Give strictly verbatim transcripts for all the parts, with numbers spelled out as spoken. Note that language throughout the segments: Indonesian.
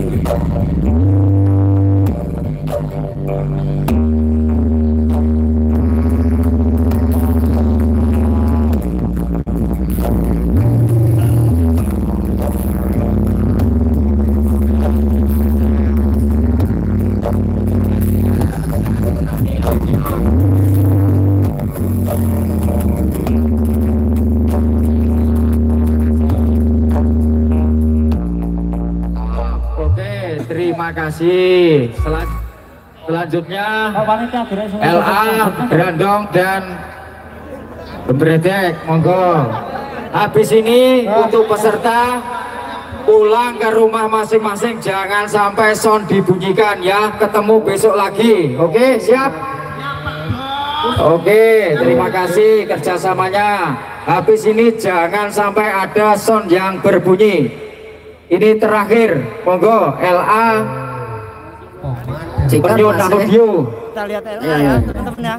Terima kasih. Selan selanjutnya L A, Brandong dan Bebredek, monggo. Habis ini untuk peserta pulang ke rumah masing-masing, jangan sampai sound dibunyikan ya. Ketemu besok lagi. Oke, siap? Oke, terima kasih kerjasamanya. Habis ini jangan sampai ada sound yang berbunyi. Ini terakhir, monggo L A Penyun Audio. Kita lihat L A ya, teman-teman ya.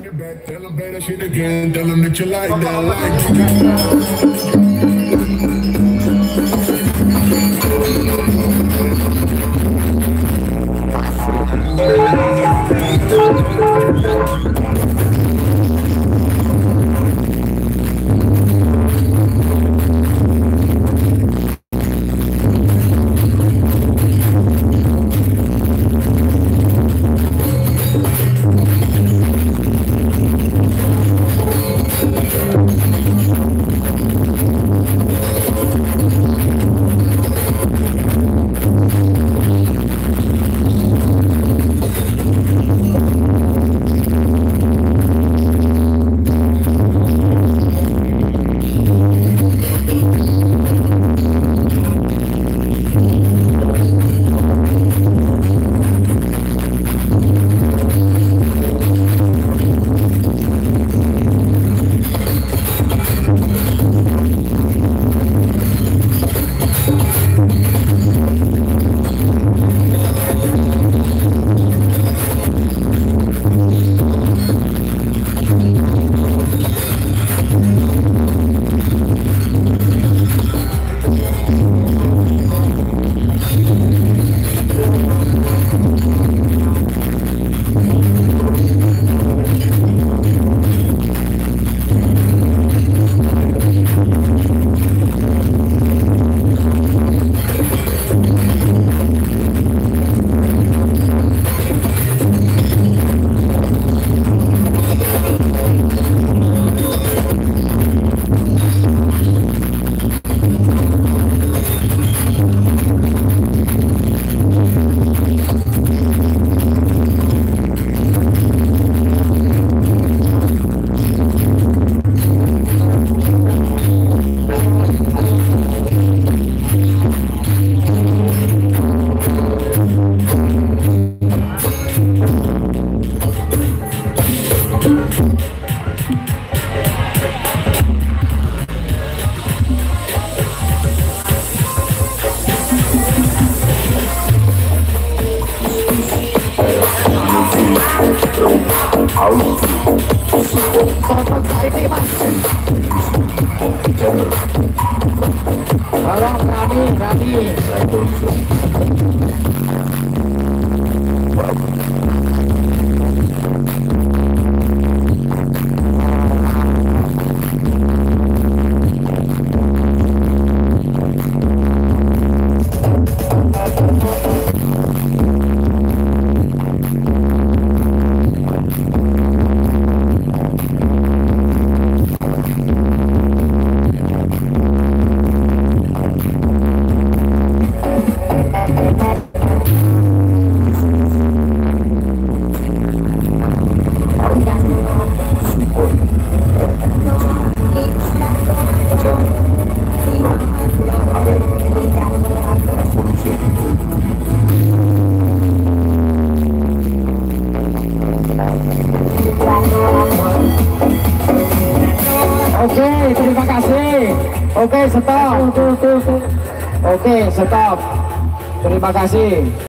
Tolong berani, berani. Oke, terima kasih. Oke, stop. Oke, stop. Terima kasih.